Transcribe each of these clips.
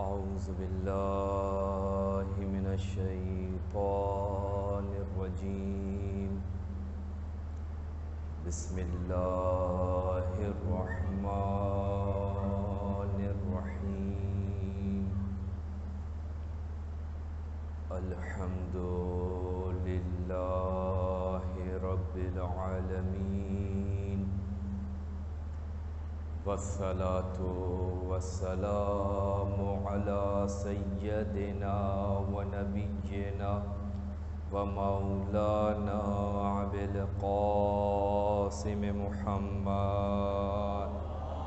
أعوذ بالله من الشيطان الرجيم. بسم الله الرحمن الرحيم. الحمد لله رب العالمين، والصلاة والسلام على سيدنا ونبينا ومولانا أبي القاسم محمد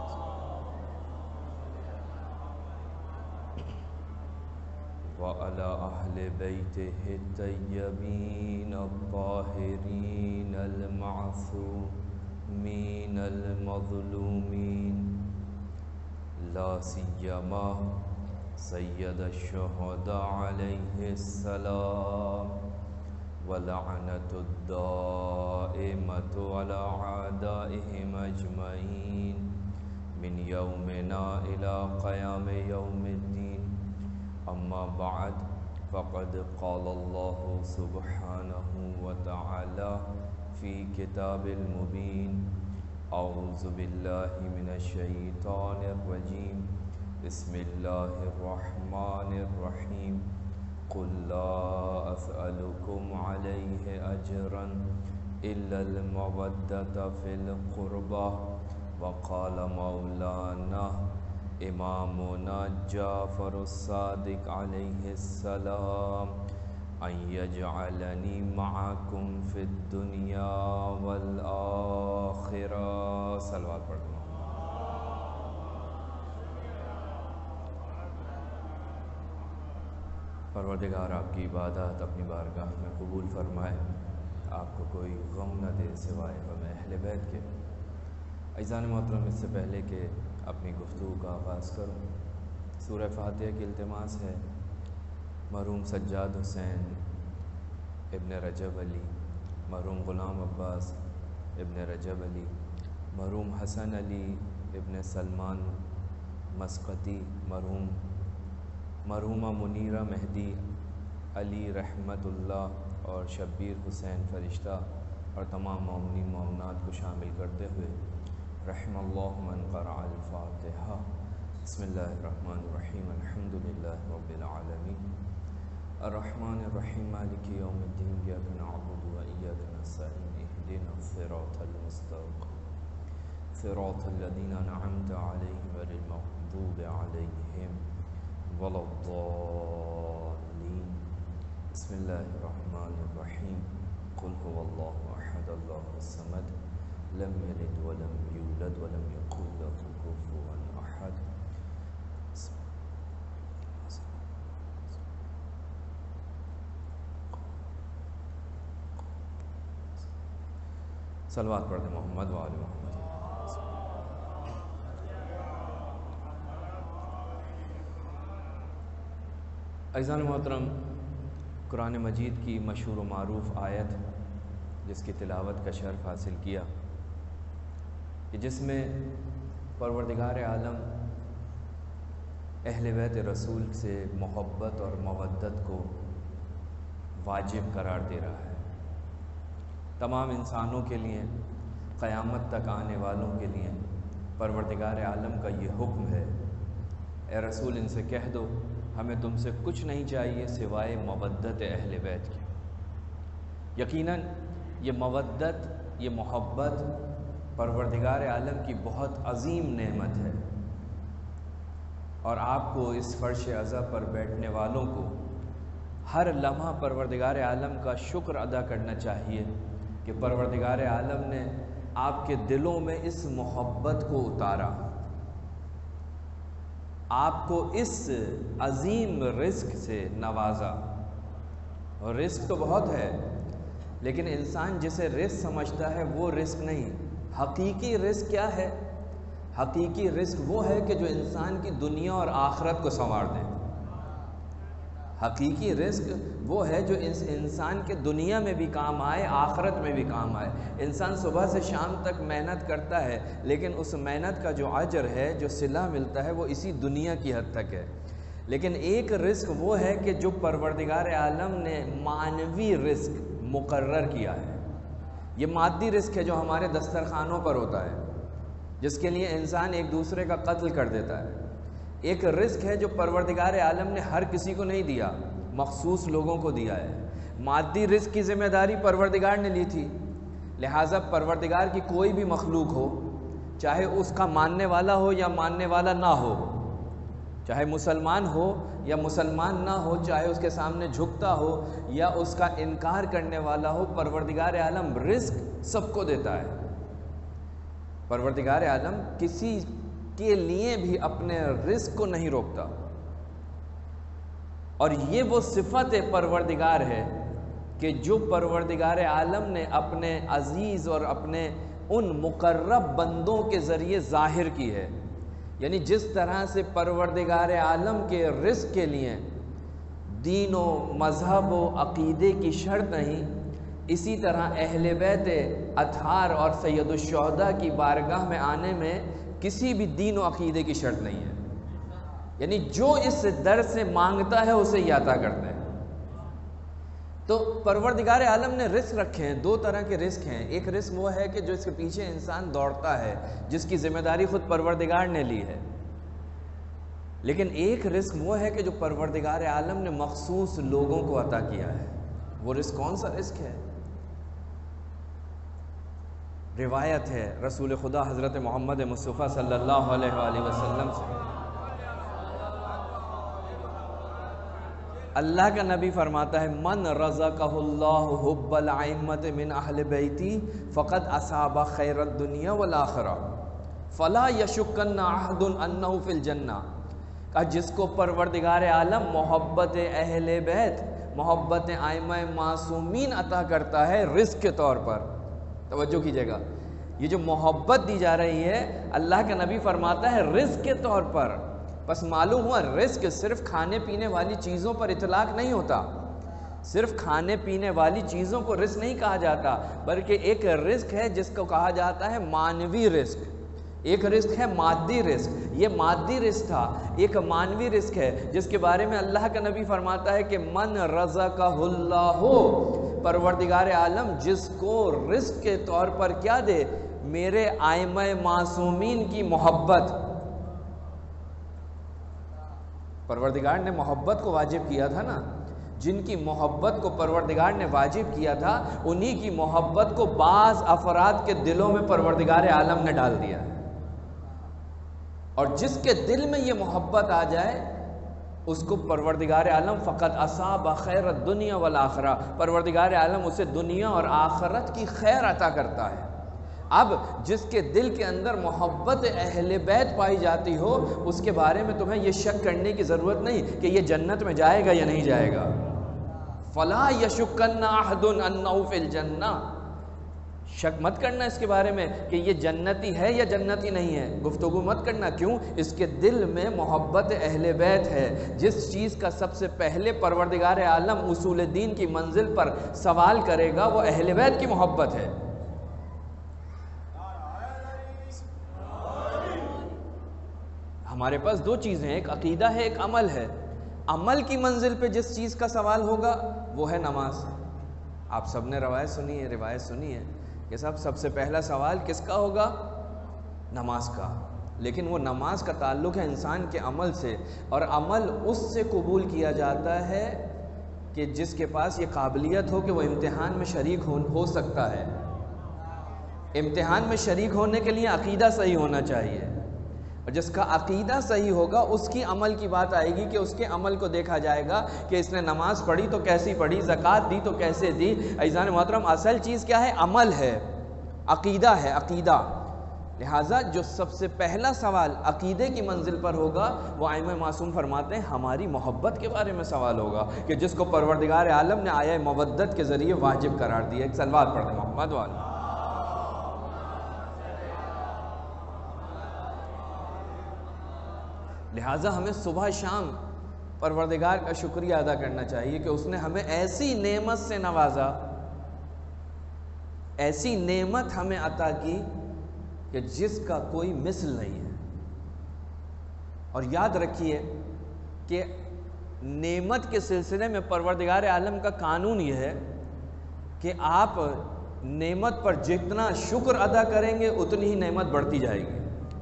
وعلى أهل بيته الطيبين الطاهرين المعصومين المظلومين، لا سيما سيد الشهداء عليه السلام، ولعنة الدائمة على أعدائهم أجمعين من يومنا إلى قيام يوم الدين. أما بعد، فقد قال الله سبحانه وتعالى في كتاب المبين: أعوذ بالله من الشيطان الرجيم، بسم الله الرحمن الرحيم. قل لا أسألكم عليه أجرا إلا المودة في القربى. وقال مولانا إمامنا جعفر الصادق عليه السلام: أن يجعلني معكم في الدنيا والآخرة. صلوات پڑھ دو. پروردگار آپ کی عبادت اپنی بارگاہ میں قبول فرمائے، آپ کو کوئی غم نہ دے سوائے غم اہل بیت کے. عزیزان محترم، اس سے پہلے کہ اپنی گفتگو کا آغاز کروں، سورہ فاتحہ کی التماس ہے مرحوم سجاد حسین ابن رجب علی، مرحوم غلام عباس ابن رجب علی، مرحوم حسن علی ابن سلمان مسقطی، مرحومہ منیرہ مہدی علی رحمت اللہ اور شبیر حسین فرشتہ اور تمام مومنین مومنات کو شامل کرتے ہوئے رحم اللہ من قرأ الفاتحہ. بسم اللہ الرحمن الرحیم. الحمد للہ رب العالمین، الرحمن الرحیم، مالک یوم الدین، ایاک نعبد و ایاک نستعین، اہدنا الصراط المستقیم، صراط الذین انعمت علیہم غیر المغضوب علیہم ولا الضالین. بسم اللہ الرحمن الرحیم. قل هو اللہ احد اللہ الصمد لم یلد ولم یولد ولم یکن له کفوا احد. صلوات پڑھ دیں محمد وآل محمد. عزیزان محترم، قرآن مجید کی مشہور و معروف آیت جس کی تلاوت کا شرف حاصل کیا، کہ جس میں پروردگار عالم اہل بیت رسول سے محبت اور مودت کو واجب قرار دے رہا ہے. تمام انسانوں کے لیے، قیامت تک آنے والوں کے لیے پروردگار عالم کا یہ حکم ہے: اے رسول، ان سے کہہ دو ہمیں تم سے کچھ نہیں چاہیے سوائے مودت اہل بیت کی. یقیناً یہ مودت، یہ محبت پروردگار عالم کی بہت عظیم نعمت ہے، اور آپ کو اس فرش عزا پر بیٹھنے والوں کو ہر لمحہ پروردگار عالم کا شکر ادا کرنا چاہیے کہ پروردگار عالم نے آپ کے دلوں میں اس محبت کو اتارا، آپ کو اس عظیم رزق سے نوازا. اور رزق تو بہت ہے، لیکن انسان جسے رزق سمجھتا ہے وہ رزق نہیں. حقیقی رزق کیا ہے؟ حقیقی رزق وہ ہے کہ جو انسان کی دنیا اور آخرت کو سنوار دے. حقیقی رزق وہ ہے جو انسان کے دنیا میں بھی کام آئے، آخرت میں بھی کام آئے. انسان صبح سے شام تک محنت کرتا ہے، لیکن اس محنت کا جو اجر ہے، جو صلہ ملتا ہے، وہ اسی دنیا کی حد تک ہے. لیکن ایک رزق وہ ہے کہ جو پروردگار عالم نے معنوی رزق مقرر کیا ہے۔ یہ مادی رزق ہے جو ہمارے دسترخوانوں پر ہوتا ہے، جس کے لیے انسان ایک دوسرے کا قتل کر دیتا ہے۔ ایک رزق ہے جو پروردگار عالم نے ہر کسی کو نہیں دیا، مخصوص لوگوں کو دیا ہے۔ مادی رزق کی ذمہ داری پروردگار نے لی تھی، لہٰذا پروردگار کی کوئی بھی مخلوق ہو، چاہے اس کا ماننے والا ہو یا ماننے والا نہ ہو، چاہے مسلمان ہو یا مسلمان نہ ہو، چاہے اس کے سامنے جھکتا ہو یا اس کا انکار کرنے والا ہو، پروردگار عالم رزق سب کو دیتا ہے۔ پروردگار عالم کسی کے لیے بھی اپنے رزق کو نہیں روکتا، اور یہ وہ صفت پروردگار ہے کہ جو پروردگار عالم نے اپنے عزیز اور اپنے ان مقرب بندوں کے ذریعے ظاہر کی ہے۔ یعنی جس طرح سے پروردگار عالم کے رزق کے لیے دین و مذہب و عقیدے کی شرط نہیں، اسی طرح اہل بیت اطہار اور سید الشہداء کی بارگاہ میں آنے میں کسی بھی دین و عقیدے کی شرط نہیں ہے۔ یعنی جو اس در سے مانگتا ہے اسے یہ عطا کرتا ہے۔ تو پروردگار عالم نے رزق رکھے ہیں، دو طرح کے رزق ہیں۔ ایک رزق وہ ہے کہ جو اس کے پیچھے انسان دوڑتا ہے، جس کی ذمہ داری خود پروردگار نے لی ہے، لیکن ایک رزق وہ ہے کہ جو پروردگار عالم نے مخصوص لوگوں کو عطا کیا ہے۔ وہ رزق کون سا رزق ہے؟ روایت ہے رسول خدا حضرت محمد مصطفیٰ صلی اللہ علیہ وآلہ وسلم سے، اللہ کا نبی فرماتا ہے من رزقہ اللہ حب الائمۃ من اہل بیتی فقد اصاب خیر الدنیا والآخرہ فلا یشکن احد انہ فی الجنہ، کہ جس کو پروردگار عالم محبت اہل بیت، محبت ائمہ معصومین عطا کرتا ہے رزق کے طور پر، توجہ کیجئے گا، یہ جو محبت دی جا رہی ہے اللہ کا نبی فرماتا ہے رزق کے طور پر۔ بس معلوم ہوا رزق صرف کھانے پینے والی چیزوں پر اطلاق نہیں ہوتا، صرف کھانے پینے والی چیزوں کو رزق نہیں کہا جاتا، بلکہ ایک رزق ہے جس کو کہا جاتا ہے معنوی رزق، ایک رزق ہے مادی رزق، یہ مادی رزق تھا، ایک معنوی رزق ہے جس کے بارے میں اللہ کا نبی فرماتا ہے کہ من رزقہ اللہ، پروردگار عالم جس کو رزق کے طور پر کیا دے، میرے ائمہ معصومین کی محبت۔ پروردگار نے محبت کو واجب کیا تھا نا، جن کی محبت کو پروردگار نے واجب کیا تھا انہی کی محبت کو بعض افراد کے دلوں میں پروردگار عالم نے ڈال دیا، اور جس کے دل میں یہ محبت آ جائے اس کو پروردگار عالم فقط اصاب خیر الدنیا والآخرہ، پروردگار عالم اسے دنیا اور آخرت کی خیر عطا کرتا ہے۔ اب جس کے دل کے اندر محبت اہل بیت پائی جاتی ہو اس کے بارے میں تمہیں یہ شک کرنے کی ضرورت نہیں کہ یہ جنت میں جائے گا یا نہیں جائے گا۔ فلا یشکن احد انہ فی الجنہ، شک مت کرنا اس کے بارے میں کہ یہ جنتی ہے یا جنتی نہیں ہے، گفتگو مت کرنا، کیوں؟ اس کے دل میں محبت اہل بیت ہے۔ جس چیز کا سب سے پہلے پروردگار عالم اصول دین کی منزل پر سوال کرے گا وہ اہل بیت کی محبت ہے۔ ہمارے پاس دو چیزیں ہیں، ایک عقیدہ ہے، ایک عمل ہے۔ عمل کی منزل پہ جس چیز کا سوال ہوگا وہ ہے نماز۔ آپ سب نے روایت سنی ہے کہ سب سے پہلا سوال کس کا ہوگا؟ نماز کا، لیکن وہ نماز کا تعلق ہے انسان کے عمل سے، اور عمل اس سے قبول کیا جاتا ہے کہ جس کے پاس یہ قابلیت ہو کہ وہ امتحان میں شریک ہو سکتا ہے۔ امتحان میں شریک ہونے کے لیے عقیدہ صحیح ہونا چاہیے، اور جس کا عقیدہ صحیح ہوگا اس کی عمل کی بات آئے گی کہ اس کے عمل کو دیکھا جائے گا کہ اس نے نماز پڑھی تو کیسی پڑھی، زکوٰۃ دی تو کیسے دی۔ عزیزان محترم، اصل چیز کیا ہے؟ عمل ہے، عقیدہ ہے، عقیدہ۔ لہٰذا جو سب سے پہلا سوال عقیدے کی منزل پر ہوگا وہ ائمہ معصوم فرماتے ہیں ہماری محبت کے بارے میں سوال ہوگا کہ جس کو پروردگار عالم نے آیہ مودت کے ذریعے واجب قرار دیا۔ ایک صلوات پڑھ دیں محمد والا۔ لہٰذا ہمیں صبح شام پروردگار کا شکریہ ادا کرنا چاہیے کہ اس نے ہمیں ایسی نعمت سے نوازا، ایسی نعمت ہمیں عطا کی کہ جس کا کوئی مثل نہیں ہے۔ اور یاد رکھیے کہ نعمت کے سلسلے میں پروردگار عالم کا قانون یہ ہے کہ آپ نعمت پر جتنا شکر ادا کریں گے اتنی ہی نعمت بڑھتی جائے گی.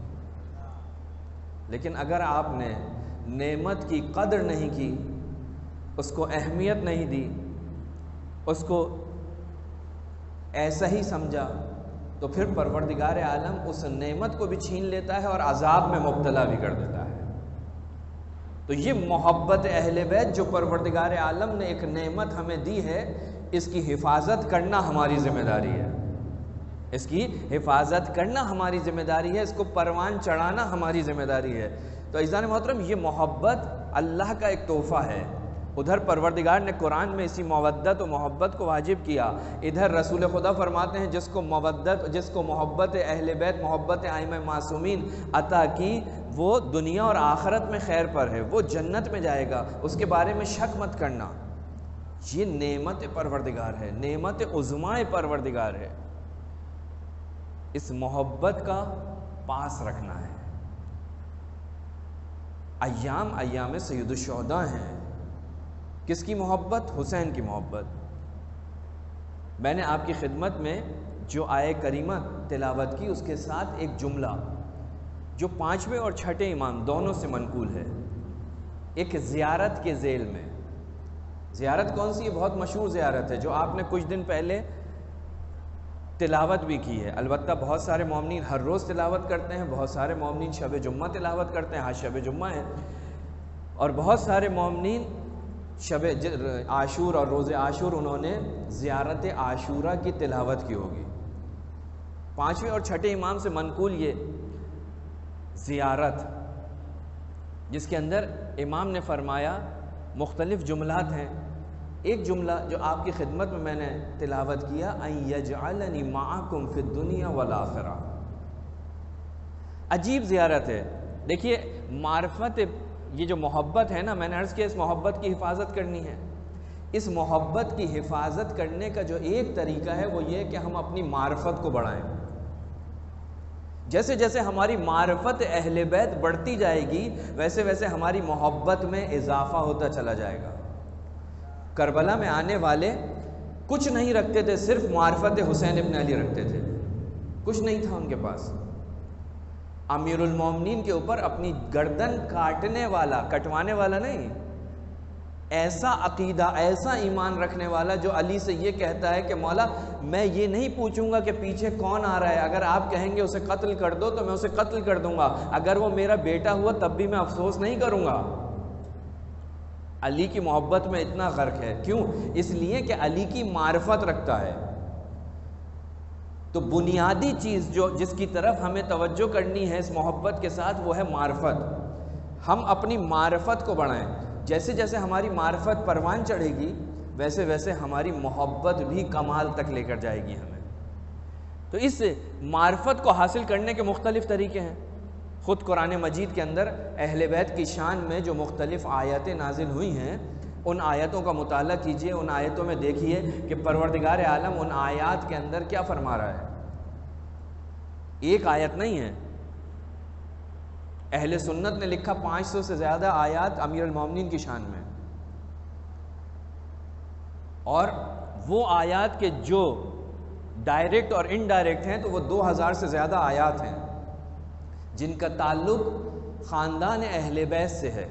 لیکن اگر آپ نے نعمت کی قدر نہیں کی، اس کو اہمیت نہیں دی، اس کو ایسا ہی سمجھا، تو پھر پروردگار عالم اس نعمت کو بھی چھین لیتا ہے اور عذاب میں مبتلا بھی کر دیتا ہے. تو یہ محبت اہل بیت جو پروردگار عالم نے ایک نعمت ہمیں دی ہے، اس کی حفاظت کرنا ہماری ذمہ داری ہے. اس کی حفاظت کرنا ہماری ذمہ داری ہے، اس کو پروان چڑھانا ہماری ذمہ داری ہے. تو عزیزان محترم، یہ محبت اللہ کا ایک تحفہ ہے. ادھر پروردگار نے قرآن میں اسی مودت و محبت کو واجب کیا، ادھر رسول خدا فرماتے ہیں جس کو محبت اہل بیت، محبت ائمہ معصومین عطا کی، وہ دنیا اور آخرت میں خیر پر ہے، وہ جنت میں جائے گا، اس کے بارے میں شک مت کرنا. یہ نعمت پروردگار ہے، نعمت عظمائے پروردگار ہے. اس محبت کا پاس رکھنا ہے. ایام سید الشہداء ہیں. کس کی محبت؟ حسین کی محبت. میں نے آپ کی خدمت میں جو آیہ کریمہ تلاوت کی، اس کے ساتھ ایک جملہ جو 5ویں اور 6ٹھے امام دونوں سے منقول ہے، ایک زیارت کے ذیل میں. زیارت کون سی ہے؟ بہت مشہور زیارت ہے جو آپ نے کچھ دن پہلے تلاوت بھی کی ہے. البتہ بہت سارے مومنین ہر روز تلاوت کرتے ہیں، بہت سارے مومنین شب جمعہ تلاوت کرتے ہیں، آج شب جمعہ ہے، اور بہت سارے مومنین شب عاشور اور روز عاشور انہوں نے زیارت عاشورہ کی تلاوت کی ہوگی. 5ویں اور 6ٹھے امام سے منقول یہ زیارت، جس کے اندر امام نے فرمایا مختلف جملات ہیں. ایک جملہ جو آپ کی خدمت میں نے تلاوت کیا، ان یجعلنی معکم فی الدنیا والآخرہ. عجیب زیارت ہے. دیکھیے معرفت، یہ جو محبت ہے نا، میں نے عرض کیا اس محبت کی حفاظت کرنی ہے. اس محبت کی حفاظت کرنے کا جو ایک طریقہ ہے وہ یہ کہ ہم اپنی معرفت کو بڑھائیں. جیسے جیسے ہماری معرفت اہل بیت بڑھتی جائے گی، ویسے ویسے ہماری محبت میں اضافہ ہوتا چلا جائے گا. کربلا میں آنے والے کچھ نہیں رکھتے تھے، صرف معرفت حسین ابن علی رکھتے تھے، کچھ نہیں تھا ان کے پاس. امیر المومنین کے اوپر اپنی گردن کٹوانے والا نہیں، ایسا عقیدہ، ایسا ایمان رکھنے والا جو علی سے یہ کہتا ہے کہ مولا میں یہ نہیں پوچھوں گا کہ پیچھے کون آ رہا ہے، اگر آپ کہیں گے اسے قتل کر دو تو میں اسے قتل کر دوں گا، اگر وہ میرا بیٹا ہوا تب بھی میں افسوس نہیں کروں گا. علی کی محبت میں اتنا غرق ہے. کیوں؟ اس لیے کہ علی کی معرفت رکھتا ہے. تو بنیادی چیز جس کی طرف ہمیں توجہ کرنی ہے اس محبت کے ساتھ، وہ ہے معرفت. ہم اپنی معرفت کو بڑھائیں. جیسے جیسے ہماری معرفت پروان چڑھے گی، ویسے ویسے ہماری محبت بھی کمال تک لے کر جائے گی ہمیں. تو اس معرفت کو حاصل کرنے کے مختلف طریقے ہیں. خود قرآن مجید کے اندر اہل بیت کی شان میں جو مختلف آیتیں نازل ہوئی ہیں، ان آیتوں کا مطالعہ کیجئے. ان آیتوں میں دیکھیے کہ پروردگار عالم ان آیات کے اندر کیا فرما رہا ہے. ایک آیت نہیں ہے. اہل سنت نے لکھا 500 سے زیادہ آیات امیر المومنین کی شان میں، اور وہ آیات کے جو ڈائریکٹ اور انڈائریکٹ ہیں تو وہ 2000 سے زیادہ آیات ہیں جن کا تعلق خاندان اہل بیت سے ہے.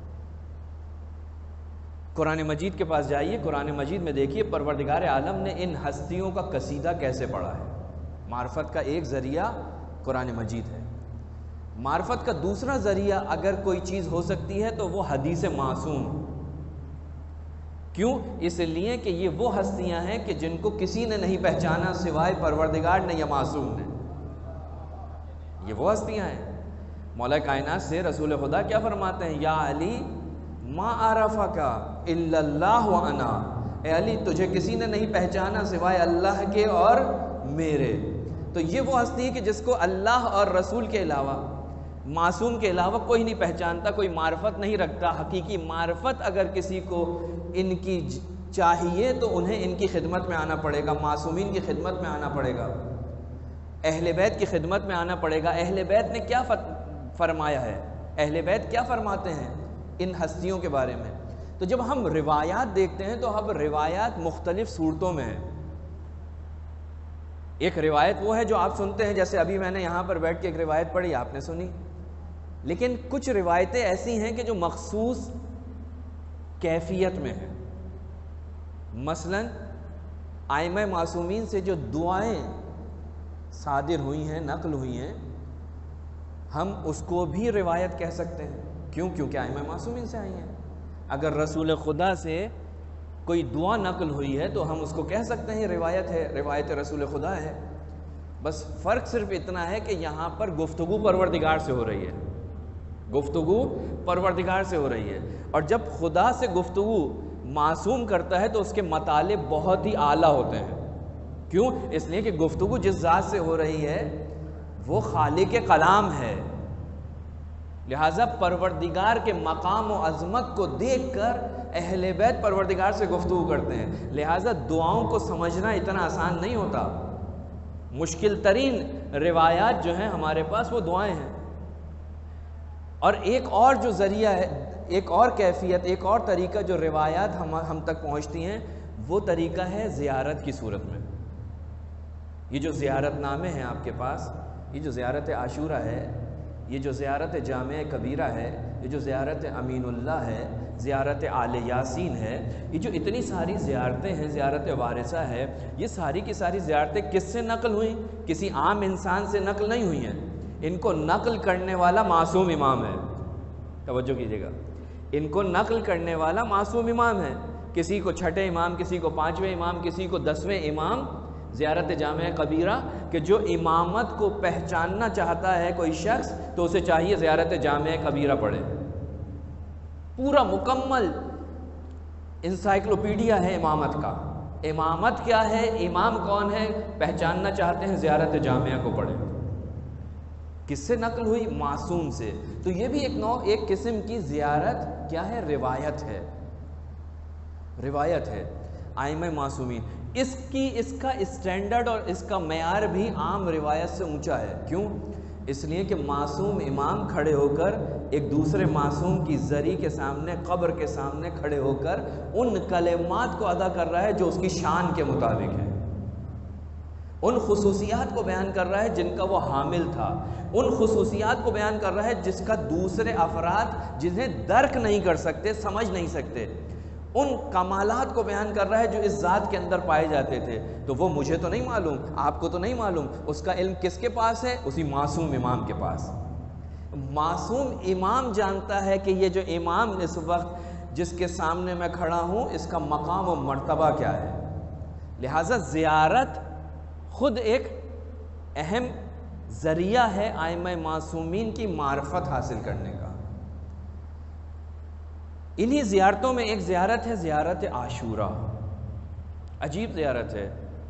قرآن مجید کے پاس جائیے، قرآن مجید میں دیکھیے پروردگار عالم نے ان ہستیوں کا قصیدہ کیسے پڑھا ہے. معرفت کا ایک ذریعہ قرآن مجید ہے. معرفت کا دوسرا ذریعہ اگر کوئی چیز ہو سکتی ہے تو وہ حدیث معصوم. کیوں؟ اس لیے کہ یہ وہ ہستیاں ہیں کہ جن کو کسی نے نہیں پہچانا سوائے پروردگار نے یا معصوم نے. یہ وہ ہستیاں ہیں. مولا کائنات سے رسول خدا کیا فرماتے ہیں؟ یا علی ما عرفک الا اللہ وانا. اے علی تجھے کسی نے نہیں پہچانا سوائے اللہ کے اور میرے. تو یہ وہ ہستی ہے کہ جس کو اللہ اور رسول کے علاوہ، معصوم کے علاوہ کوئی نہیں پہچانتا، کوئی معرفت نہیں رکھتا. حقیقی معرفت اگر کسی کو ان کی چاہیے تو انہیں ان کی خدمت میں آنا پڑے گا، معصومین کی خدمت میں آنا پڑے گا، اہل بیت کی خدمت میں آنا پڑے گا. اہل بیت نے کیا فرمایا ہے؟ اہل بیت کیا فرماتے ہیں ان ہستیوں کے بارے میں۔ تو جب ہم روایات دیکھتے ہیں تو اب روایات مختلف صورتوں میں ہیں۔ ایک روایت وہ ہے جو آپ سنتے ہیں، جیسے ابھی میں نے یہاں پر بیٹھ کے ایک روایت پڑھی، آپ نے سنی، لیکن کچھ روایتیں ایسی ہیں کہ جو مخصوص کیفیت میں ہیں۔ مثلاً ائمہ معصومین سے جو دعائیں صادر ہوئی ہیں، نقل ہوئی ہیں، ہم اس کو بھی روایت کہہ سکتے ہیں۔ کیوں؟ کیونکہ ائمہ معصومین سے آئی ہیں۔ اگر رسول خدا سے کوئی دعا نقل ہوئی ہے تو ہم اس کو کہہ سکتے ہیں روایت ہے، روایت رسول خدا ہے۔ بس فرق صرف اتنا ہے کہ یہاں پر گفتگو پروردگار سے ہو رہی ہے، گفتگو پروردگار سے ہو رہی ہے، اور جب خدا سے گفتگو معصوم کرتا ہے تو اس کے مطالب بہت ہی اعلیٰ ہوتے ہیں۔ کیوں؟ اس لیے کہ گفتگو جس ذات سے ہو رہی ہے وہ خالق کلام ہے، لہٰذا پروردگار کے مقام و عظمت کو دیکھ کر اہل بیت پروردگار سے گفتگو کرتے ہیں، لہٰذا دعاؤں کو سمجھنا اتنا آسان نہیں ہوتا۔ مشکل ترین روایات جو ہیں ہمارے پاس وہ دعائیں ہیں۔ اور ایک اور جو ذریعہ ہے، ایک اور کیفیت، ایک اور طریقہ جو روایات ہم تک پہنچتی ہیں، وہ طریقہ ہے زیارت کی صورت میں۔ یہ جو زیارت نامے ہیں آپ کے پاس، یہ جو زیارت عاشورہ ہے، یہ جو زیارت جامع کبیرہ ہے، یہ جو زیارت امین اللہ ہے، زیارت آل یاسین ہے، یہ جو اتنی ساری زیارتیں ہیں، زیارت وارثہ ہے، یہ ساری کی ساری زیارتیں کس سے نقل ہوئیں؟ کسی عام انسان سے نقل نہیں ہوئی ہیں۔ ان کو نقل کرنے والا معصوم امام ہے، توجہ کیجیے گا، ان کو نقل کرنے والا معصوم امام ہے۔ کسی کو چھٹے امام، کسی کو پانچویں امام، کسی کو 10ویں امام زیارت جامع کبیرہ، کہ جو امامت کو پہچاننا چاہتا ہے کوئی شخص تو اسے چاہیے زیارت جامع کبیرہ پڑھے۔ پورا مکمل انسائکلوپیڈیا ہے امامت کا۔ امامت کیا ہے، امام کون ہے، پہچاننا چاہتے ہیں زیارت جامعہ کو پڑھیں۔ کس سے نقل ہوئی؟ معصوم سے۔ تو یہ بھی ایک قسم کی زیارت کیا ہے، روایت ہے، روایت ہے ائمہ معصومین۔ اس کا اسٹینڈرڈ اور اس کا معیار بھی عام روایت سے اونچا ہے۔ کیوں؟ اس لیے کہ معصوم امام کھڑے ہو کر ایک دوسرے معصوم کی زری کے سامنے، قبر کے سامنے کھڑے ہو کر ان کلمات کو ادا کر رہا ہے جو اس کی شان کے مطابق ہے، ان خصوصیات کو بیان کر رہا ہے جن کا وہ حامل تھا، ان خصوصیات کو بیان کر رہا ہے جس کا دوسرے افراد جنہیں درک نہیں کر سکتے، سمجھ نہیں سکتے، ان کمالات کو بیان کر رہا ہے جو اس ذات کے اندر پائے جاتے تھے۔ تو وہ مجھے تو نہیں معلوم، آپ کو تو نہیں معلوم، اس کا علم کس کے پاس ہے؟ اسی معصوم امام کے پاس۔ معصوم امام جانتا ہے کہ یہ جو امام اس وقت جس کے سامنے میں کھڑا ہوں، اس کا مقام و مرتبہ کیا ہے۔ لہٰذا زیارت خود ایک اہم ذریعہ ہے ائمہ معصومین کی معرفت حاصل کرنے کا۔ انہی زیارتوں میں ایک زیارت ہے زیارت عاشورہ، عجیب زیارت ہے۔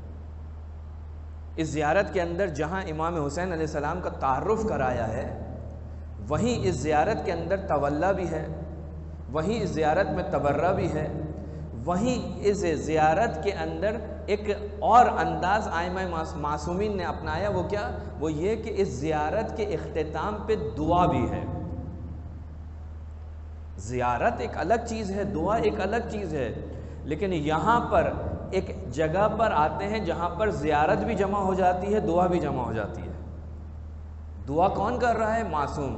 اس زیارت کے اندر جہاں امام حسین علیہ السلام کا تعارف کرایا ہے، وہیں اس زیارت کے اندر تولا بھی ہے، وہیں اس زیارت میں تبرہ بھی ہے، وہیں اس زیارت کے اندر ایک اور انداز ائمہ معصومین نے اپنایا۔ وہ کیا؟ وہ یہ کہ اس زیارت کے اختتام پہ دعا بھی ہے۔ زیارت ایک الگ چیز ہے، دعا ایک الگ چیز ہے، لیکن یہاں پر ایک جگہ پر آتے ہیں جہاں پر زیارت بھی جمع ہو جاتی ہے، دعا بھی جمع ہو جاتی ہے۔ دعا کون کر رہا ہے؟ معصوم۔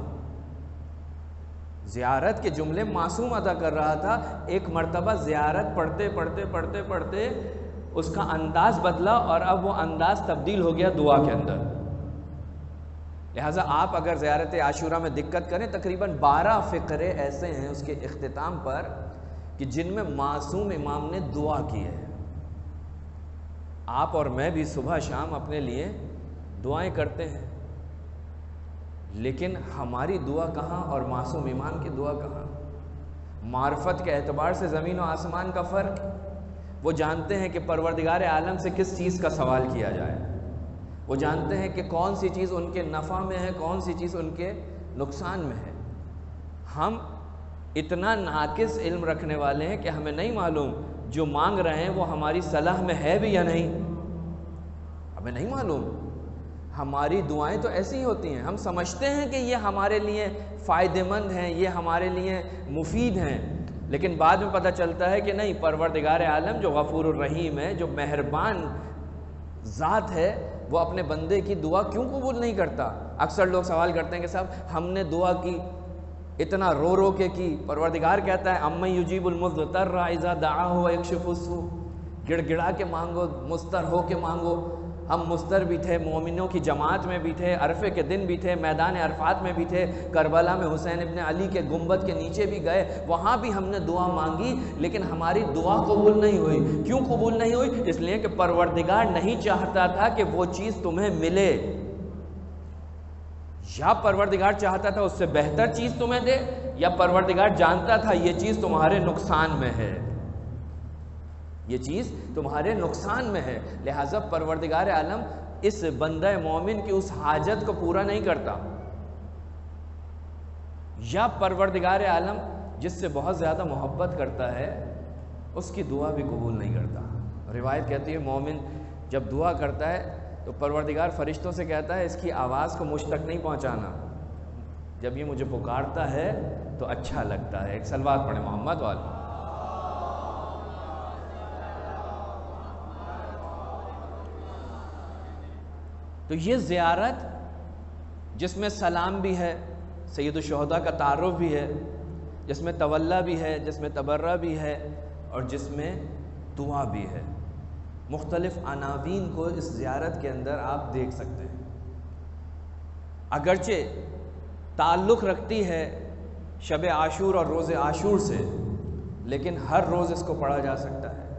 زیارت کے جملے معصوم ادا کر رہا تھا، ایک مرتبہ زیارت پڑھتے اس کا انداز بدلا اور اب وہ انداز تبدیل ہو گیا دعا کے اندر۔ لہٰذا آپ اگر زیارت عاشورہ میں دقت کریں، تقریباً 12 فقرے ایسے ہیں اس کے اختتام پر کہ جن میں معصوم امام نے دعا کی ہے۔ آپ اور میں بھی صبح شام اپنے لیے دعائیں کرتے ہیں، لیکن ہماری دعا کہاں اور معصوم امام کی دعا کہاں؟ معرفت کے اعتبار سے زمین و آسمان کا فرق۔ وہ جانتے ہیں کہ پروردگار عالم سے کس چیز کا سوال کیا جائے، وہ جانتے ہیں کہ کون سی چیز ان کے نفع میں ہے، کون سی چیز ان کے نقصان میں ہے۔ ہم اتنا ناقص علم رکھنے والے ہیں کہ ہمیں نہیں معلوم جو مانگ رہے ہیں وہ ہماری صلاح میں ہے بھی یا نہیں، ہمیں نہیں معلوم۔ ہماری دعائیں تو ایسی ہی ہوتی ہیں، ہم سمجھتے ہیں کہ یہ ہمارے لیے فائدہ مند ہیں، یہ ہمارے لیے مفید ہیں، لیکن بعد میں پتہ چلتا ہے کہ نہیں، پروردگار عالم جو غفور الرحیم ہے، جو مہربان ذات ہے، وہ اپنے بندے کی دعا کیوں قبول نہیں کرتا؟ اکثر لوگ سوال کرتے ہیں کہ صاحب ہم نے دعا کی، اتنا رو رو کے کی، پروردگار کہتا ہے امن یجیب المضطر اذا دعاہ ویکشف السوء، گڑ گڑا کے مانگو، مستر ہو کے مانگو۔ ہم مستر بھی تھے، مومنوں کی جماعت میں بھی تھے، عرفے کے دن بھی تھے، میدان عرفات میں بھی تھے، کربلا میں حسین ابن علی کے گنبد کے نیچے بھی گئے، وہاں بھی ہم نے دعا مانگی، لیکن ہماری دعا قبول نہیں ہوئی۔ کیوں قبول نہیں ہوئی؟ اس لیے کہ پروردگار نہیں چاہتا تھا کہ وہ چیز تمہیں ملے، یا پروردگار چاہتا تھا اس سے بہتر چیز تمہیں دے، یا پروردگار جانتا تھا یہ چیز تمہارے نقصان میں ہے، یہ چیز تمہارے نقصان میں ہے، لہٰذا پروردگار عالم اس بندہ مومن کی اس حاجت کو پورا نہیں کرتا، یا پروردگار عالم جس سے بہت زیادہ محبت کرتا ہے اس کی دعا بھی قبول نہیں کرتا۔ روایت کہتی ہے مومن جب دعا کرتا ہے تو پروردگار فرشتوں سے کہتا ہے اس کی آواز کو مجھ تک نہیں پہنچانا، جب یہ مجھے پکارتا ہے تو اچھا لگتا ہے۔ ایک صلوات پڑھیں محمد والے۔ تو یہ زیارت جس میں سلام بھی ہے، سید الشہداء کا تعارف بھی ہے، جس میں تولا بھی ہے، جس میں تبرہ بھی ہے، اور جس میں دعا بھی ہے، مختلف عناوین کو اس زیارت کے اندر آپ دیکھ سکتے ہیں۔ اگرچہ تعلق رکھتی ہے شب عاشور اور روز عاشور سے، لیکن ہر روز اس کو پڑھا جا سکتا ہے،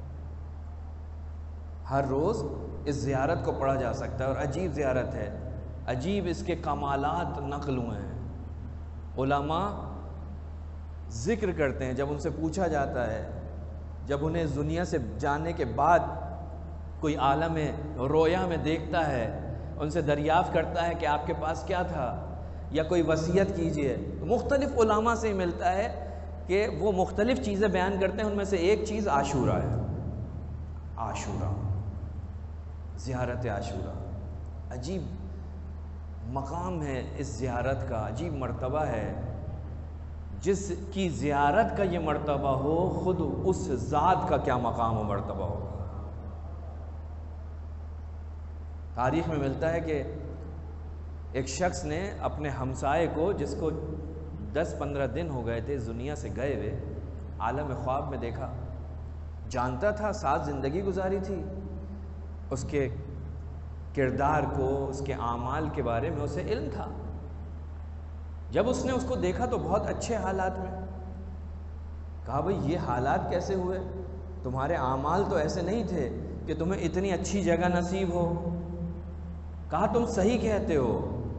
ہر روز اس زیارت کو پڑھا جا سکتا ہے، اور عجیب زیارت ہے، عجیب اس کے کمالات نقل ہوئے ہیں۔ علماء ذکر کرتے ہیں، جب ان سے پوچھا جاتا ہے، جب انہیں اس دنیا سے جانے کے بعد کوئی عالم رویا میں دیکھتا ہے، ان سے دریافت کرتا ہے کہ آپ کے پاس کیا تھا یا کوئی وصیت کیجئے، مختلف علماء سے ملتا ہے کہ وہ مختلف چیزیں بیان کرتے ہیں، ان میں سے ایک چیز عاشورہ ہے، عاشورہ، زیارت عاشورہ۔ عجیب مقام ہے اس زیارت کا، عجیب مرتبہ ہے، جس کی زیارت کا یہ مرتبہ ہو، خود اس ذات کا کیا مقام و مرتبہ ہوگا۔ تاریخ میں ملتا ہے کہ ایک شخص نے اپنے ہمسائے کو، جس کو 10-15 دن ہو گئے تھے اس دنیا سے گئے ہوئے، عالم خواب میں دیکھا، جانتا تھا، ساتھ زندگی گزاری تھی، اس کے کردار کو، اس کے اعمال کے بارے میں اسے علم تھا۔ جب اس نے اس کو دیکھا تو بہت اچھے حالات میں، کہا بھئی یہ حالات کیسے ہوئے؟ تمہارے اعمال تو ایسے نہیں تھے کہ تمہیں اتنی اچھی جگہ نصیب ہو۔ کہا تم صحیح کہتے ہو،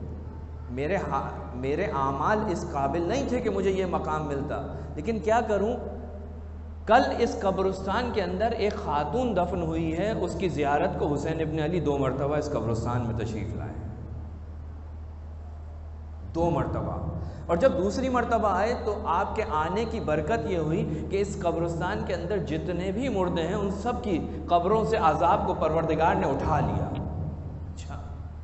میرے اعمال اس قابل نہیں تھے کہ مجھے یہ مقام ملتا، لیکن کیا کروں، کل اس قبرستان کے اندر ایک خاتون دفن ہوئی ہے، اس کی زیارت کو حسین ابن علی 2 مرتبہ اس قبرستان میں تشریف لائے، 2 مرتبہ، اور جب دوسری مرتبہ آئے تو آپ کے آنے کی برکت یہ ہوئی کہ اس قبرستان کے اندر جتنے بھی مردے ہیں ان سب کی قبروں سے عذاب کو پروردگار نے اٹھا لیا۔ اچھا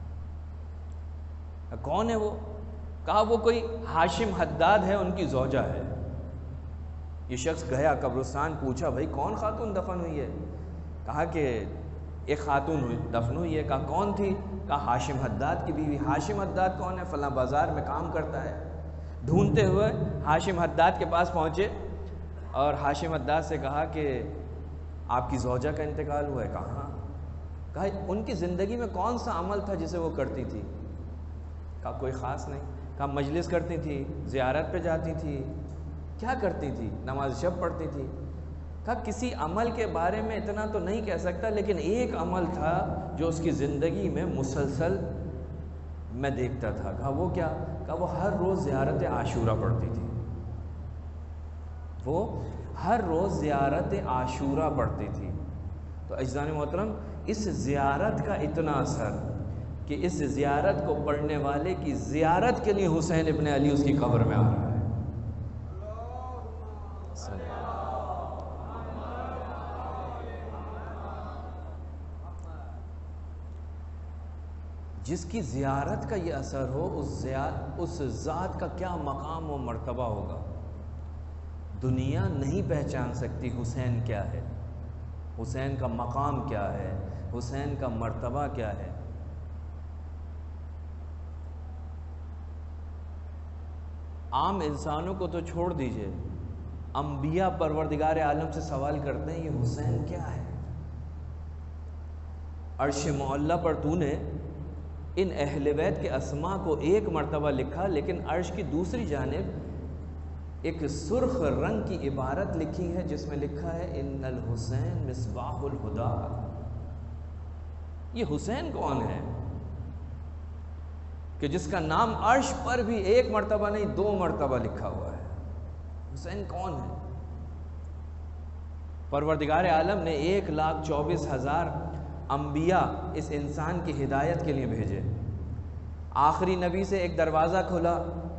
کون ہے وہ؟ کہا وہ کوئی ہاشم حداد ہے، ان کی زوجہ ہے۔ یہ شخص گیا قبرستان، پوچھا بھائی کون خاتون دفن ہوئی ہے؟ کہا کہ ایک خاتون دفن ہوئی ہے۔ کہا کون تھی؟ کہا ہاشم حداد کی بیوی۔ ہاشم حداد کون ہے؟ فلاں بازار میں کام کرتا ہے۔ ڈھونڈتے ہوئے ہاشم حداد کے پاس پہنچے اور ہاشم حداد سے کہا کہ آپ کی زوجہ کا انتقال ہوا ہے؟ کہا ہاں۔ کہا ان کی زندگی میں کون سا عمل تھا جسے وہ کرتی تھی؟ کہا کوئی خاص نہیں۔ کہا مجلس کرتی تھی، زیارت پہ جاتی تھی، کیا کرتی تھی؟ نماز شب پڑھتی تھی۔ کہا کسی عمل کے بارے میں اتنا تو نہیں کہہ سکتا، لیکن ایک عمل تھا جو اس کی زندگی میں مسلسل میں دیکھتا تھا۔ کہا وہ کیا؟ کہا وہ ہر روز زیارت عاشورہ پڑھتی تھی، وہ ہر روز زیارت عاشورہ پڑھتی تھی۔ تو عزیزان محترم، اس زیارت کا اتنا اثر کہ اس زیارت کو پڑھنے والے کی زیارت کے لیے حسین ابن علی اس کی قبر میں آ رہا ہے۔ جس کی زیارت کا یہ اثر ہو، اس ذات کا کیا مقام و مرتبہ ہوگا۔ دنیا نہیں پہچان سکتی حسین کیا ہے، حسین کا مقام کیا ہے، حسین کا مرتبہ کیا ہے۔ عام انسانوں کو تو چھوڑ دیجئے، انبیاء پروردگار عالم سے سوال کرتے ہیں یہ حسین کیا ہے۔ عرش معلی پر تو نے ان اہل بیت کے اسماء کو ایک مرتبہ لکھا، لیکن عرش کی دوسری جانب ایک سرخ رنگ کی عبارت لکھی ہے جس میں لکھا ہے ان الحسین مصباح الہدا۔ یہ حسین کون ہے کہ جس کا نام عرش پر بھی ایک مرتبہ نہیں 2 مرتبہ لکھا ہوا ہے؟ حسین کون ہے؟ پروردگار عالم نے 1,24,000 انبیاء اس انسان کی ہدایت کے لیے بھیجے۔ آخری نبی سے ایک دروازہ کھلا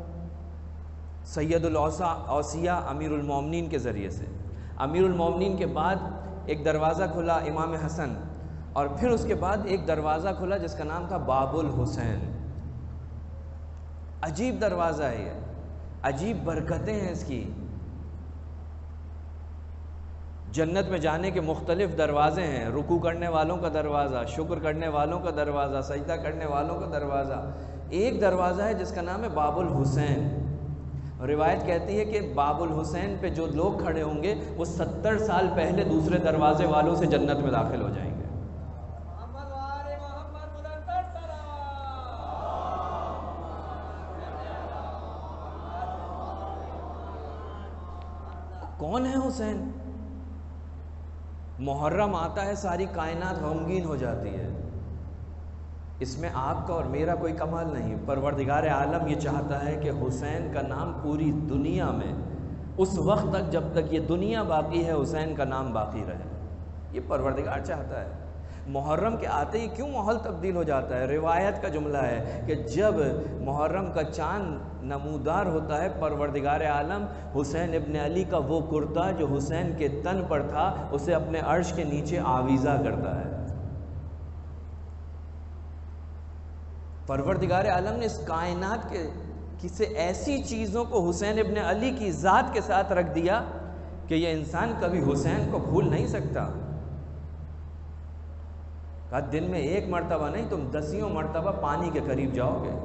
سید الاوصیاء امیر المومنین کے ذریعے سے، امیر المومنین کے بعد ایک دروازہ کھلا امام حسن، اور پھر اس کے بعد ایک دروازہ کھلا جس کا نام تھا باب الحسین۔ عجیب دروازہ ہے یہ، عجیب برکتیں ہیں اس کی۔ جنت میں جانے کے مختلف دروازے ہیں، رکوع کرنے والوں کا دروازہ، شکر کرنے والوں کا دروازہ، سجدہ کرنے والوں کا دروازہ۔ ایک دروازہ ہے جس کا نام ہے باب الحسین۔ روایت کہتی ہے کہ باب الحسین پہ جو لوگ کھڑے ہوں گے وہ 70 سال پہلے دوسرے دروازے والوں سے جنت میں داخل ہو جائیں گے۔ کون ہے حسین؟ محرم آتا ہے ساری کائنات غمگین ہو جاتی ہے، اس میں آپ کا اور میرا کوئی کمال نہیں۔ پروردگار عالم یہ چاہتا ہے کہ حسین کا نام پوری دنیا میں اس وقت تک جب تک یہ دنیا باقی ہے حسین کا نام باقی رہے، یہ پروردگار چاہتا ہے۔ محرم کے آتے ہی کیوں ماحول تبدیل ہو جاتا ہے؟ روایت کا جملہ ہے کہ جب محرم کا چاند نمودار ہوتا ہے، پروردگار عالم حسین ابن علی کا وہ کرتا جو حسین کے تن پر تھا اسے اپنے عرش کے نیچے آویزہ کرتا ہے۔ پروردگار عالم نے اس کائنات کے کسی ایسی چیزوں کو حسین ابن علی کی ذات کے ساتھ رکھ دیا کہ یہ انسان کبھی حسین کو بھول نہیں سکتا۔ کہا دن میں 1 مرتبہ نہیں تم 10 مرتبہ پانی کے قریب جاؤ گے۔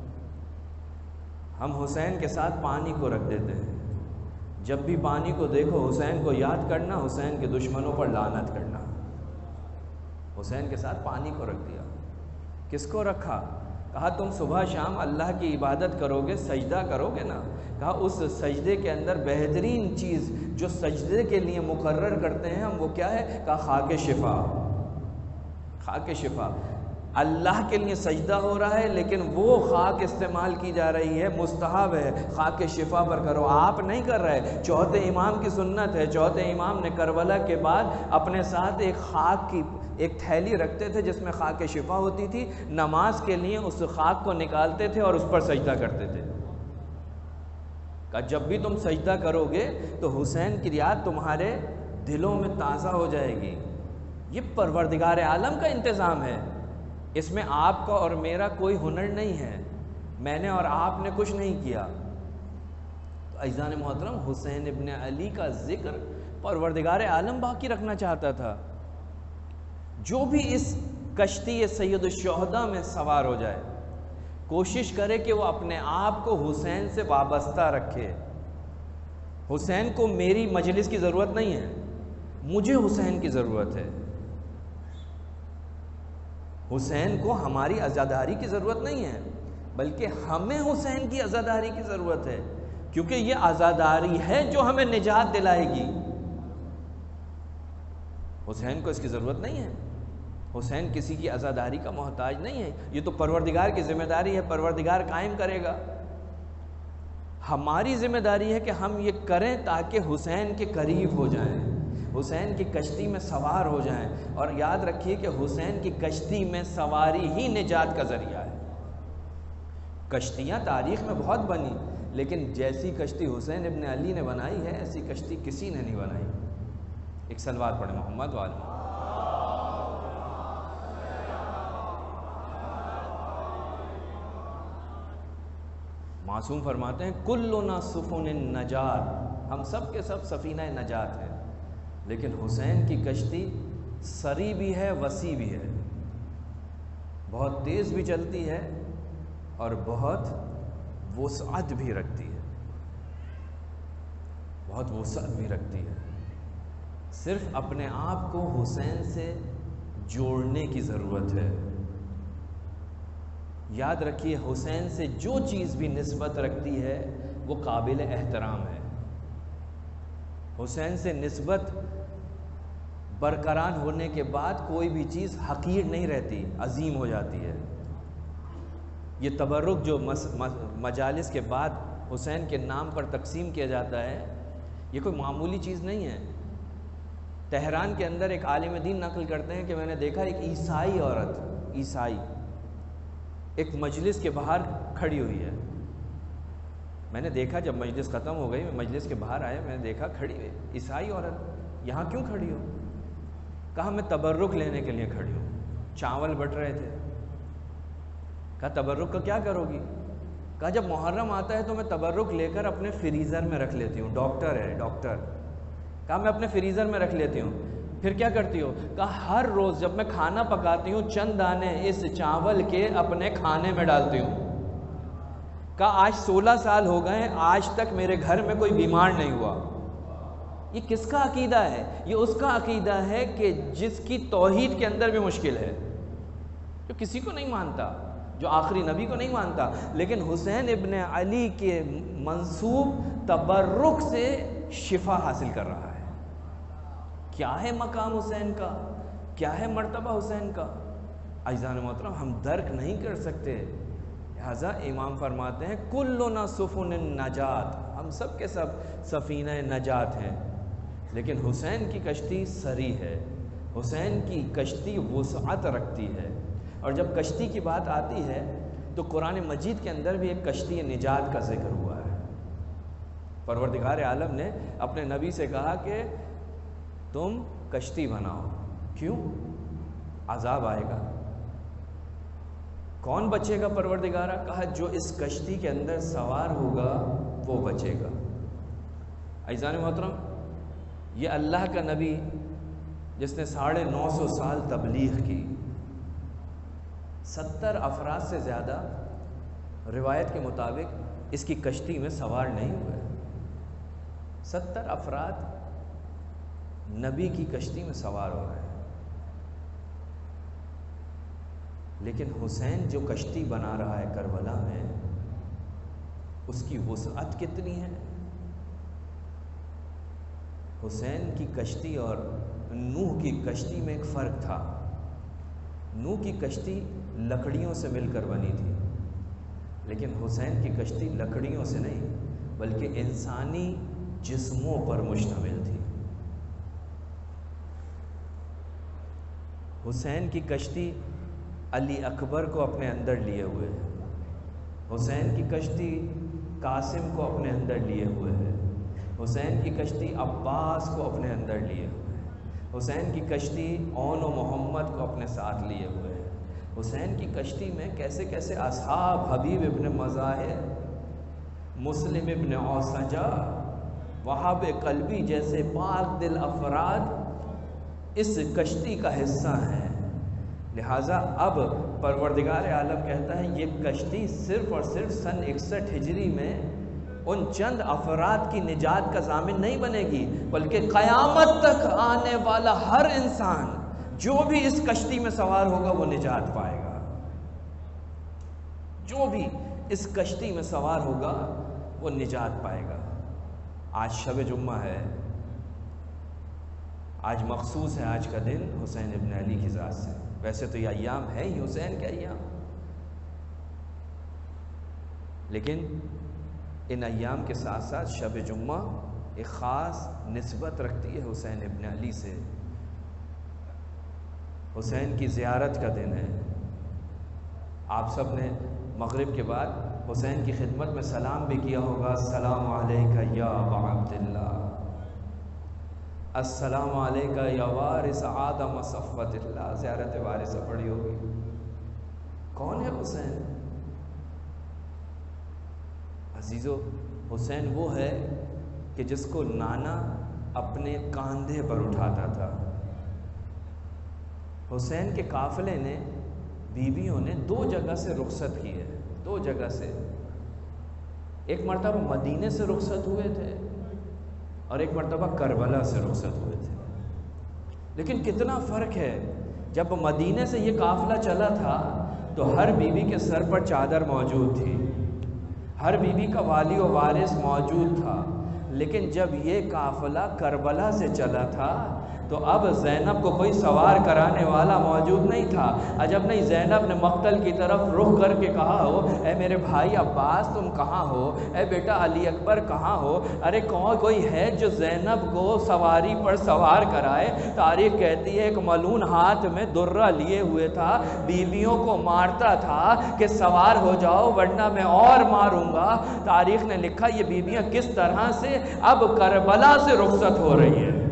ہم حسین کے ساتھ پانی کو رکھ دیتے ہیں، جب بھی پانی کو دیکھو حسین کو یاد کرنا، حسین کے دشمنوں پر لعنت کرنا۔ حسین کے ساتھ پانی کو رکھ دیا۔ کس کو رکھا؟ کہا تم صبح شام اللہ کی عبادت کرو گے، سجدہ کرو گے نا، کہا اس سجدے کے اندر بہترین چیز جو سجدے کے لیے مقرر کرتے ہیں ہم وہ کیا ہے؟ کہا خاک شفا۔ خاک شفا، اللہ کے لیے سجدہ ہو رہا ہے لیکن وہ خاک استعمال کی جا رہی ہے، مستحب ہے، خاک شفا پر کرو، آپ نہیں کر رہے۔ چوتھے امام کی سنت ہے، چوتھے امام نے کربلا کے بعد اپنے ساتھ ایک خاک کی ایک تھیلی رکھتے تھے جس میں خاک شفا ہوتی تھی، نماز کے لیے اس خاک کو نکالتے تھے اور اس پر سجدہ کرتے تھے۔ کہ جب بھی تم سجدہ کرو گے تو حسین کی یاد تمہارے دلوں میں تازہ ہو جائے گی۔ یہ پروردگار عالم کا انتظام ہے، اس میں آپ کا اور میرا کوئی ہنر نہیں ہے، میں نے اور آپ نے کچھ نہیں کیا۔ تو عزیزان محترم، حسین ابن علی کا ذکر پروردگار عالم باقی رکھنا چاہتا تھا۔ جو بھی اس کشتی سید الشہداء میں سوار ہو جائے کوشش کرے کہ وہ اپنے آپ کو حسین سے وابستہ رکھے۔ حسین کو میری مجلس کی ضرورت نہیں ہے، مجھے حسین کی ضرورت ہے۔ حسین کو ہماری عزاداری کی ضرورت نہیں ہے، بلکہ ہمیں حسین کی عزاداری کی ضرورت ہے، کیونکہ یہ عزاداری ہے جو ہمیں نجات دلائے گی۔ حسین کو اس کی ضرورت نہیں ہے، حسین کسی کی عزاداری کا محتاج نہیں ہے، یہ تو پروردگار کی ذمہ داری ہے، پروردگار قائم کرے گا۔ ہماری ذمہ داری ہے کہ ہم یہ کریں تاکہ حسین کے قریب ہو جائیں، حسین کی کشتی میں سوار ہو جائیں۔ اور یاد رکھیے کہ حسین کی کشتی میں سواری ہی نجات کا ذریعہ ہے۔ کشتیاں تاریخ میں بہت بنی، لیکن جیسی کشتی حسین ابن علی نے بنائی ہے ایسی کشتی کسی نے نہیں بنائی۔ ایک صلوات پڑھیں محمد وآلہ۔ معصوم فرماتے ہیں کلنا سفن النجات، ہم سب کے سب سفینہ نجات ہیں، لیکن حسین کی کشتی سری بھی ہے، وسیع بھی ہے، بہت تیز بھی چلتی ہے اور بہت وسعت بھی رکھتی ہے، بہت وسعت بھی رکھتی ہے۔ صرف اپنے آپ کو حسین سے جوڑنے کی ضرورت ہے۔ یاد رکھیے حسین سے جو چیز بھی نسبت رکھتی ہے وہ قابل احترام ہے۔ حسین سے نسبت برقرار ہونے کے بعد کوئی بھی چیز حقیر نہیں رہتی، عظیم ہو جاتی ہے۔ یہ تبرک جو مجالس کے بعد حسین کے نام پر تقسیم کیا جاتا ہے، یہ کوئی معمولی چیز نہیں ہے۔ تہران کے اندر ایک عالم دین نقل کرتے ہیں کہ میں نے دیکھا ایک عیسائی عورت، عیسائی ایک مجلس کے باہر کھڑی ہوئی ہے۔ میں نے دیکھا جب مجلس ختم ہو گئی، میں مجلس کے باہر آیا، میں نے دیکھا کھڑی ہوئی عیسائی عورت، یہاں کیوں کھڑی ہو؟ کہا میں تبرک لینے کے لیے کھڑی ہوں، چاول بٹ رہے تھے۔ کہا تبرک کا کیا کرو گی؟ کہا جب محرم آتا ہے تو میں تبرک لے کر اپنے فریزر میں رکھ لیتی ہوں، ڈاکٹر ہے ڈاکٹر۔ کہا میں اپنے فریزر میں رکھ لیتی ہوں۔ پھر کیا کرتی ہو؟ کہا ہر روز جب میں کھانا پکاتی ہوں چند دانے اس چاول کے اپنے کھانے میں ڈالتی ہوں۔ کہا آج 16 سال ہو گئے، آج تک میرے گھر میں کوئی بیمار نہیں ہوا۔ یہ کس کا عقیدہ ہے؟ یہ اس کا عقیدہ ہے کہ جس کی توحید کے اندر بھی مشکل ہے، جو کسی کو نہیں مانتا، جو آخری نبی کو نہیں مانتا، لیکن حسین ابن علی کے منسوب تبرک سے شفا حاصل کر رہا ہے۔ کیا ہے مقام حسین کا؟ کیا ہے مرتبہ حسین کا؟ عزیزان محترم ہم درک نہیں کر سکتے، لہذا امام فرماتے ہیں کلنا سفن النجات، ہم سب کے سب سفینہ نجات ہیں، لیکن حسین کی کشتی سری ہے، حسین کی کشتی وسعت رکھتی ہے۔ اور جب کشتی کی بات آتی ہے تو قرآن مجید کے اندر بھی ایک کشتی نجات کا ذکر ہوا ہے۔ پروردگار عالم نے اپنے نبی سے کہا کہ تم کشتی بناؤ، کیوں؟ عذاب آئے گا۔ کون بچے گا؟ پروردگارہ کہا جو اس کشتی کے اندر سوار ہوگا وہ بچے گا۔ عزیزان محترم یہ اللہ کا نبی جس نے 950 سال تبلیغ کی، 70 افراد سے زیادہ روایت کے مطابق اس کی کشتی میں سوار نہیں ہوئے۔ 70 افراد نبی کی کشتی میں سوار ہو رہے ہیں، لیکن حسین جو کشتی بنا رہا ہے کربلا میں، اس کی وسعت کتنی ہے؟ حسین کی کشتی اور نوح کی کشتی میں ایک فرق تھا۔ نوح کی کشتی لکڑیوں سے مل کر بنی تھی، لیکن حسین کی کشتی لکڑیوں سے نہیں بلکہ انسانی جسموں پر مشتمل تھی۔ حسین کی کشتی علی اکبر کو اپنے اندر لیے ہوئے ہے، حسین کی کشتی قاسم کو اپنے اندر لیے ہوئے ہے، حسین کی کشتی عباس کو اپنے اندر لیے ہوئے ہے، حسین کی کشتی اون و محمد کو اپنے ساتھ لیے ہوئے ہے۔ حسین کی کشتی میں کیسے کیسے اصحاب، حبیب ابن مظاہر، مسلم ابن اوسجہ، وہاب قلبی جیسے پاک دل افراد اس کشتی کا حصہ ہیں۔ لہٰذا اب پروردگار عالم کہتا ہے یہ کشتی صرف اور صرف سن 61 ہجری میں ان چند افراد کی نجات کا ضامن نہیں بنے گی، بلکہ قیامت تک آنے والا ہر انسان جو بھی اس کشتی میں سوار ہوگا وہ نجات پائے گا۔ جو بھی اس کشتی میں سوار ہوگا وہ نجات پائے گا۔ آج شب جمعہ ہے، آج مخصوص ہے آج کا دن حسین ابن علی کی ذات سے۔ ویسے تو یہ ایام ہے ہی حسین کے ایام، لیکن ان ایام کے ساتھ ساتھ شب جمعہ ایک خاص نسبت رکھتی ہے حسین ابن علی سے۔ حسین کی زیارت کا دن ہے۔ آپ سب نے مغرب کے بعد حسین کی خدمت میں سلام بھی کیا ہوگا، السلام علیکہ یا ابا عبداللہ، السلام علیکہ یا وارث آدم صفوت اللہ، زیارت وارثہ پڑھی ہوگی۔ کون ہے حسین؟ عزیزو، حسین وہ ہے کہ جس کو نانا اپنے کاندھے پر اٹھاتا تھا۔ حسین کے قافلے نے بیویوں نے 2 جگہ سے رخصت کی ہے، 2 جگہ سے۔ ایک مرتبہ مدینے سے رخصت ہوئے تھے اور ایک مرتبہ کربلا سے رخصت ہوئے تھے۔ لیکن کتنا فرق ہے، جب مدینے سے یہ قافلہ چلا تھا تو ہر بیوی کے سر پر چادر موجود تھی، ہر بیوی کا والی و وارث موجود تھا۔ لیکن جب یہ قافلہ کربلا سے چلا تھا تو اب زینب کو کوئی سوار کرانے والا موجود نہیں تھا۔ عجب نہیں، زینب نے مقتل کی طرف رخ کر کے کہا ہو، اے میرے بھائی عباس تم کہاں ہو، اے بیٹا علی اکبر کہاں ہو؟ ارے کوئی ہے جو زینب کو سواری پر سوار کرائے؟ تاریخ کہتی ہے ایک ملون ہاتھ میں درہ لیے ہوئے تھا، بیویوں کو مارتا تھا کہ سوار ہو جاؤ ورنہ میں اور ماروں گا۔ تاریخ نے لکھا یہ بیویاں کس طرح سے اب کربلا سے رخصت ہو رہی ہیں۔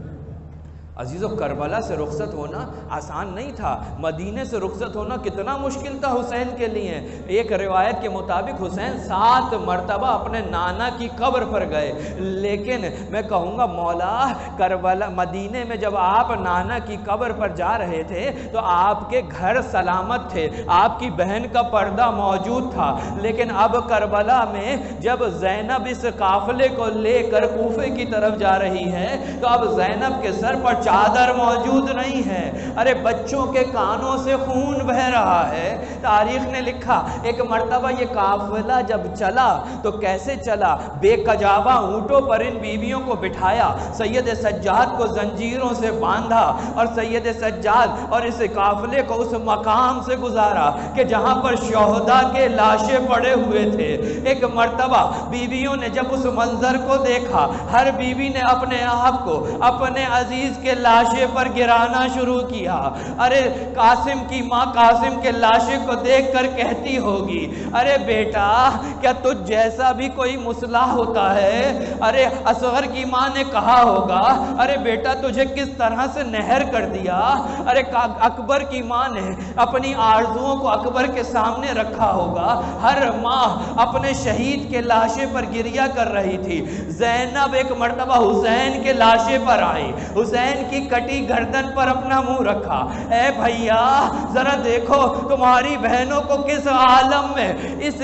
عزیزو، کربلا سے رخصت ہونا آسان نہیں تھا، مدینے سے رخصت ہونا کتنا مشکل تھا حسین کے لیے۔ ایک روایت کے مطابق حسین 7 مرتبہ اپنے نانا کی قبر پر گئے، لیکن میں کہوں گا مولا، کربلا مدینے میں جب آپ نانا کی قبر پر جا رہے تھے تو آپ کے گھر سلامت تھے، آپ کی بہن کا پردہ موجود تھا، لیکن اب کربلا میں جب زینب اس قافلے کو لے کر کوفے کی طرف جا رہی ہے تو اب زینب کے سر پر چادر موجود نہیں ہے، ارے بچوں کے کانوں سے خون بہ رہا ہے۔ تاریخ نے لکھا ایک مرتبہ یہ قافلہ جب چلا تو کیسے چلا، بے کجاوا اونٹوں پر ان بیویوں کو بٹھایا، سید سجاد کو زنجیروں سے باندھا اور سید سجاد اور اس قافلے کو اس مقام سے گزارا کہ جہاں پر شہداء کے لاشیں پڑے ہوئے تھے۔ ایک مرتبہ بیویوں نے جب اس منظر کو دیکھا، ہر بیوی نے اپنے آپ کو اپنے عزیز کے لاشے پر گرانا شروع کیا۔ ارے قاسم کی ماں قاسم کے لاشے کو دیکھ کر کہتی ہوگی، ارے بیٹا کیا تجھ جیسا بھی کوئی مصلح ہوتا ہے؟ ارے اصغر کی ماں نے کہا ہوگا، ارے بیٹا تجھے کس طرح سے نہر کر دیا؟ ارے اکبر کی ماں نے اپنی آرزوؤں کو اکبر کے سامنے رکھا ہوگا، ہر ماں اپنے شہید کے لاشے پر گریا کر رہی تھی۔ زینب ایک مرتبہ حسین کے لاشے پر آئی، حسین کی کٹی گردن پر اپنا منہ رکھا، اے بھیا ذرا دیکھو تمہاری بہنوں کو کس عالم میں اس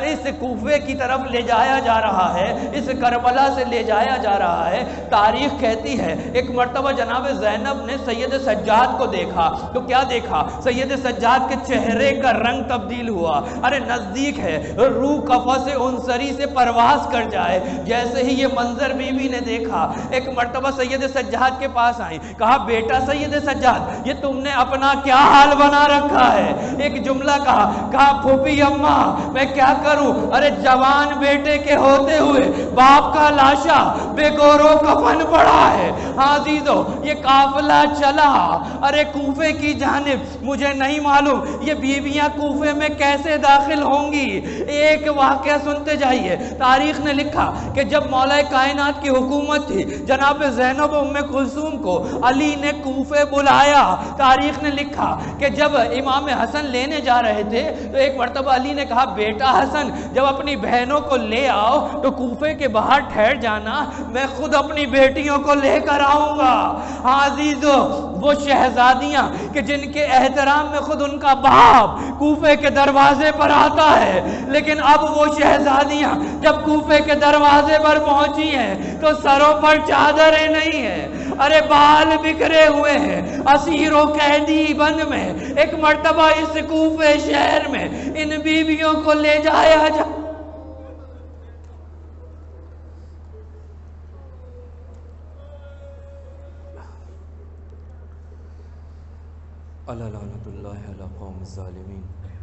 کوفے کی طرف لے جایا جا رہا ہے، اس کربلا سے لے جایا جا رہا ہے۔ تاریخ کہتی ہے ایک مرتبہ جناب زینب نے سید سجاد کو دیکھا تو کیا دیکھا، سید سجاد کے چہرے کا رنگ تبدیل ہوا۔ ارے نزدیک ہے روح قفس انصری سے پرواز کر جائے۔ جیسے ہی یہ منظر بیوی نے دیکھا، ایک مرتبہ سید سجاد کے پاس آئیں، کہا بیٹا سید سجاد یہ تم نے اپنا کیا حال بنا رکھا ہے؟ ایک جملہ کہا پھوپھی اماں میں کیا کروں، ارے جوان بیٹے کے ہوتے ہوئے باپ کا لاشا بے گورو کفن پڑا ہے۔ عزیزو یہ قافلہ چلا ارے کوفے کی جانب، مجھے نہیں معلوم یہ بیویاں کوفے میں کیسے داخل ہوں گی۔ ایک واقعہ سنتے جائیے، تاریخ نے لکھا کہ جب مولا کائنات کی حکومت تھی، جناب زینب و ام کلثوم کو علی نے کوفے بلایا۔ تاریخ نے لکھا کہ جب امام حسن لینے جا رہے تھے تو ایک مرتبہ علی نے کہا بیٹا حسن جب اپنی بہنوں کو لے آؤ تو کوفے کے باہر ٹھہر جانا، میں خود اپنی بیٹیوں کو لے کر آؤں گا۔ عزیزو وہ شہزادیاں کہ جن کے احترام میں خود ان کا باپ کوفے کے دروازے پر آتا ہے، لیکن اب وہ شہزادیاں جب کوفے کے دروازے پر پہنچی ہیں تو سروں پر چادریں نہیں ہیں، ارے بال بکھرے ہوئے ہیں، اسیر و قیدی بند میں۔ ایک مرتبہ اس کوفے شہر میں ان بیویوں کو لے جایا جا لعنت اللہ علی قوم الظالمین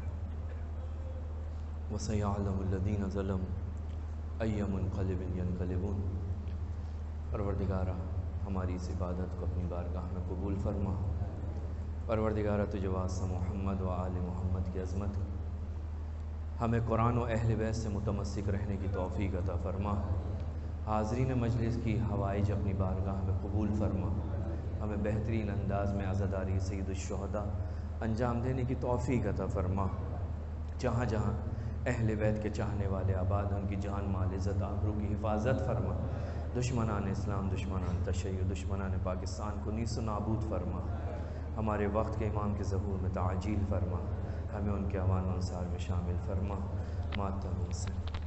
وسیعلم الذین ظلموا ای منقلب ینقلبون۔ پروردگارہ ہماری اس عبادت کو اپنی بارگاہ میں قبول فرما۔ پروردگارہ تجھے واسطہ محمد و آل محمد کی عظمت، ہمیں قرآن و اہل بیت سے متمسک رہنے کی توفیق عطا فرما۔ حاضرین مجلس کی حوائج اپنی بارگاہ میں قبول فرما، ہمیں بہترین انداز میں عزاداری سید الشہداء انجام دینے کی توفیق عطا فرما۔ جہاں جہاں اہل بیت کے چاہنے والے آباد، ان کی جان مال عزت آبرو کی حفاظت فرما، دشمنان اسلام دشمنان تشیع دشمنان پاکستان کو نیست و نابود فرما، ہمارے وقت کے امام کے ظہور میں تعجیل فرما، ہمیں ان کے اعوان و انصار میں شامل فرما، ماتم سے